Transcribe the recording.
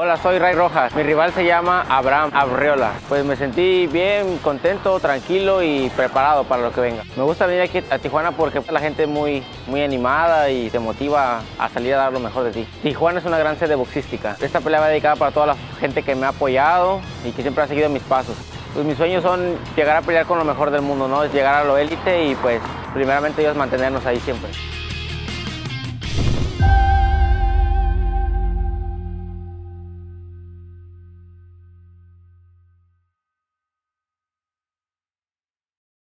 Hola, soy Ray Rojas. Mi rival se llama Abraham Arreola. Pues me sentí bien, contento, tranquilo y preparado para lo que venga. Me gusta venir aquí a Tijuana porque la gente es muy animada y te motiva a salir a dar lo mejor de ti. Tijuana es una gran sede boxística. Esta pelea va dedicada para toda la gente que me ha apoyado y que siempre ha seguido mis pasos. Pues mis sueños son llegar a pelear con lo mejor del mundo, ¿no? Es llegar a lo élite y pues primeramente ellos mantenernos ahí siempre.